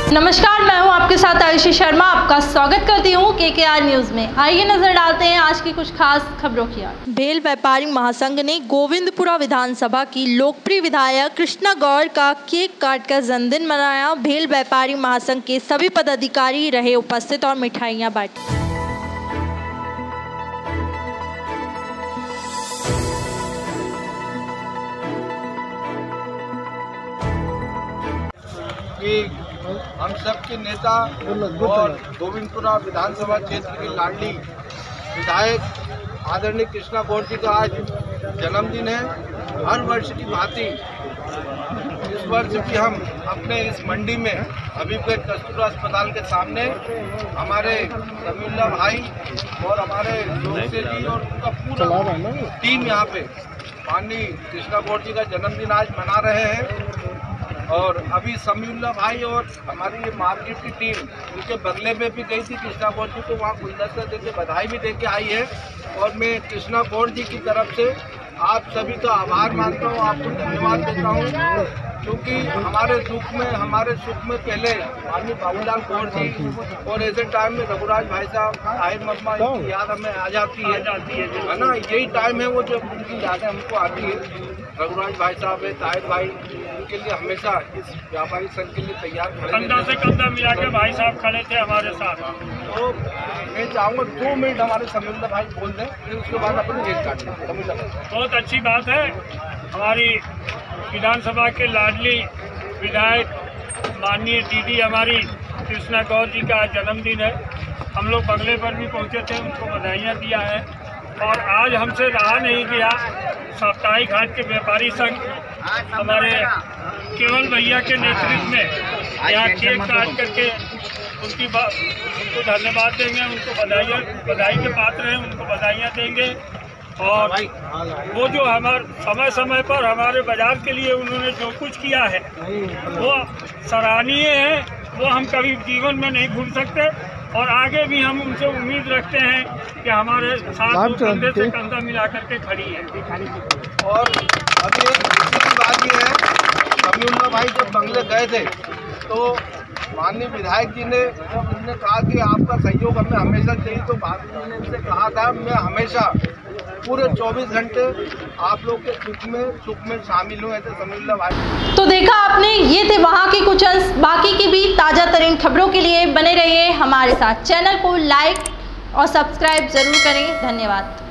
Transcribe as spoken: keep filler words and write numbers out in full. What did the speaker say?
नमस्कार, मैं हूं आपके साथ आयुषी शर्मा। आपका स्वागत करती हूं के के आर न्यूज़ में। आइए नजर डालते हैं आज की कुछ खास खबरों की ओर। भेल व्यापारी महासंघ ने गोविंदपुरा विधानसभा की लोकप्रिय विधायक कृष्णा गौड़ का केक काटकर जन्मदिन मनाया। भेल व्यापारी महासंघ के सभी पदाधिकारी रहे उपस्थित और मिठाइयां बांटी। हम सब के नेता और गोविंदपुरा विधानसभा क्षेत्र की लाडली विधायक आदरणीय कृष्णा गौड़ जी का आज जन्मदिन है। हर वर्ष की भांति इस वर्ष भी हम अपने इस मंडी में हबीबगंज कस्तूरबा अस्पताल के सामने हमारे समीउल्लाह भाई और हमारे जोसे जी और उनका पूरा टीम यहाँ पे माननीय कृष्णा गौड़ जी का जन्मदिन आज मना रहे हैं। और अभी समीउल्लाह भाई और हमारी ये मार्केट की टीम उनके बगले में भी गई थी कृष्णा गौड़ जी को, वहाँ गुलदस्ता देके बधाई भी देके आई है। और मैं कृष्णा गौड़ जी की तरफ से आप सभी का आभार मानता हूँ, आपको धन्यवाद देता हूँ, क्योंकि हमारे दुख में हमारे सुख में पहले माननीय बाबूलाल गौड़ जी और ऐसे टाइम में रघुराज भाई साहब ताहिर मम्मा की याद हमें आ जाती है है ना। यही टाइम है वो जब उनकी यादें हमको आती है। रघुराज भाई साहब है, ताहिर भाई, उनके लिए हमेशा इस व्यापारी संघ के लिए तैयार खड़े कंधा से कंधा मिला के भाई साहब खड़े थे हमारे साथ। तो मैं चाहूँगा दो मिनट हमारे समीउल्लाह भाई बोल दें, फिर उसके बाद अपन केक काटेंगे। समीउल्लाह भाई, बहुत अच्छी बात है। हमारी विधानसभा के लाडली विधायक माननीय दीदी हमारी कृष्णा गौड़ जी का जन्मदिन है। हम लोग बंगले पर भी पहुंचे थे, उनको बधाइयाँ दिया है। और आज हमसे रहा नहीं गया, साप्ताहिक हाट के व्यापारी संघ हमारे केवल भैया के नेतृत्व में यहाँ केक काट करके उनकी उनको धन्यवाद देंगे, उनको बधाइयाँ बधाई के पात्र हैं, उनको बधाइयाँ देंगे। और वो जो हमारे समय समय पर हमारे बाजार के लिए उन्होंने जो कुछ किया है वो सराहनीय है, वो हम कभी जीवन में नहीं भूल सकते। और आगे भी हम उनसे उम्मीद रखते हैं कि हमारे साथ कंधे से कंधा मिला करके खड़ी है। और अभी एक दूसरी बात ये है, समीउल्लाह भाई जब बंगले गए थे तो माननीय विधायक जी ने जब उन्होंने कहा कि आपका सहयोग हमें हमेशा चाहिए, तो भाभी ने उनसे कहा था मैं हमेशा पूरे चौबीस घंटे आप लोग के सुख में सुख में शामिल हूँ, ऐसे समीउल्लाह भाई। तो देखा आपने, ये थे वहाँ के कुछ अंश। बाकी की भी ताज़ा तरीन खबरों के लिए बने रहिए हमारे साथ। चैनल को लाइक और सब्सक्राइब जरूर करें। धन्यवाद।